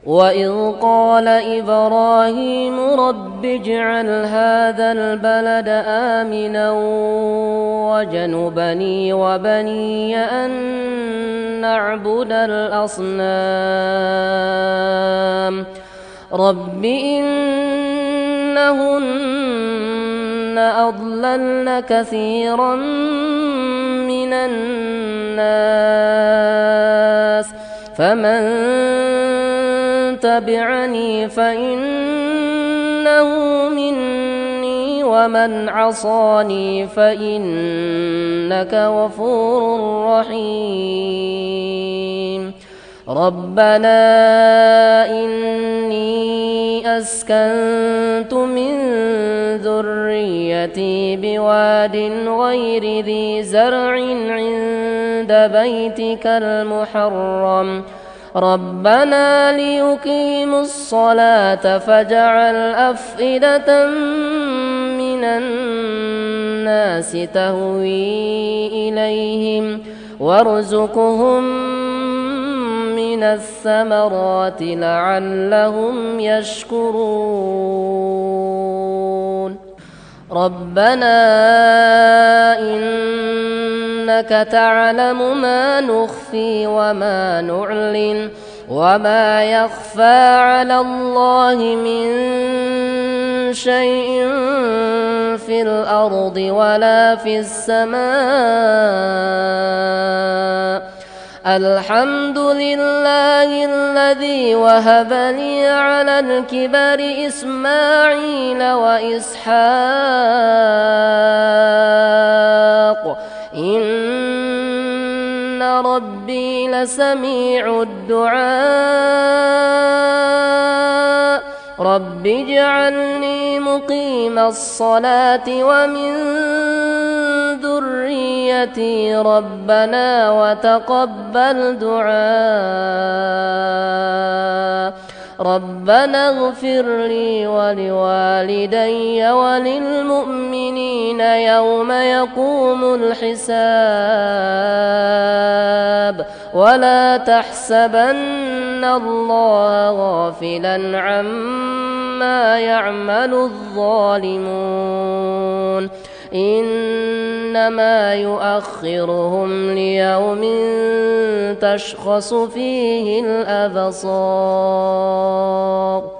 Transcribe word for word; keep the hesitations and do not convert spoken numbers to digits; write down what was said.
وإذ قال إبراهيم رب اجعل هذا البلد آمنا واجنبني وبني أن نعبد الأصنام رب إنهن أضللن كثيرا من الناس فمن تبعني فإنه مني ومن عصاني فإنك غفور رحيم ربنا إني أسكنت من ذريتي بواد غير ذي زرع عند بيتك المحرم ربنا ليقيموا الصلاة فاجعل أفئدة من الناس تهوي إليهم وارزقهم من الثمرات لعلهم يشكرون ربنا إنك تعلم ما نخفي وما نعلن وما يخفى على الله من شيء في الأرض ولا في السماء الحمد لله الذي وهب لي على الكبر إسماعيل وإسحاق إن ربي لسميع الدعاء رب اجعلني مقيم الصلاة ومن ذريتي ربنا وتقبل دعاء ربنا اغفر لي ولوالدي وللمؤمنين يوم يقوم الحساب ولا تحسبن الله غافلا عما يعمل الظالمون إنما يؤخرهم ليوم تشخص فيه الأبصار